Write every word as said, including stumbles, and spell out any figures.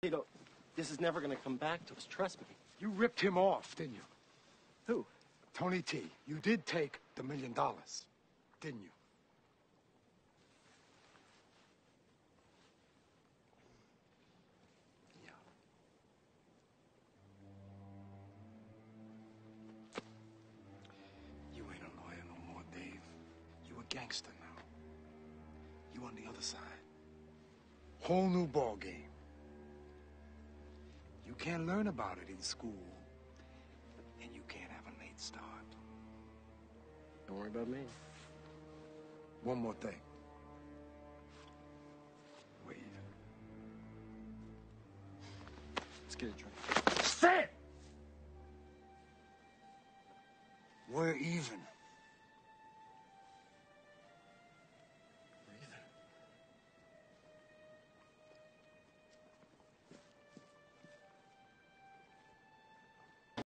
Lito, this is never gonna come back to us, trust me. You ripped him off, didn't you? Who? Tony T. You did take the million dollars, didn't you? Yeah. You ain't a lawyer no more, Dave. You a gangster now. You on the other side. Whole new ball game. You can't learn about it in school, and you can't have a late start. Don't worry about me. One more thing. Wait. Let's get a drink. Say it! We're even.